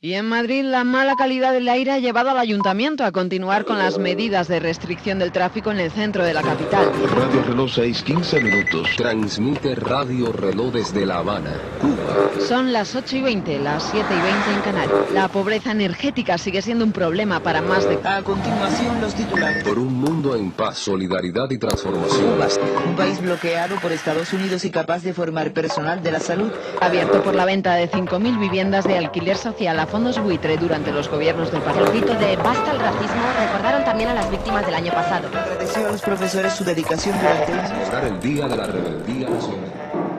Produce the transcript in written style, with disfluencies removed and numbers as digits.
Y en Madrid, la mala calidad del aire ha llevado al ayuntamiento a continuar con las medidas de restricción del tráfico en el centro de la capital. Radio Reloj 6:15. Transmite Radio Reloj desde La Habana, Cuba. Son las 8:20, las 7:20 en Canarias. La pobreza energética sigue siendo un problema para más de... A continuación, los titulares. Por un mundo en paz, solidaridad y transformación. Cuba, un país bloqueado por Estados Unidos y capaz de formar personal de la salud. Abierto por la venta de 5.000 viviendas de alquiler social a fondos buitre durante los gobiernos del partido. El grito de basta al racismo recordaron también a las víctimas del año pasado. Agradeció a los profesores su dedicación durante Celebrar el Día de la Rebeldía Nacional.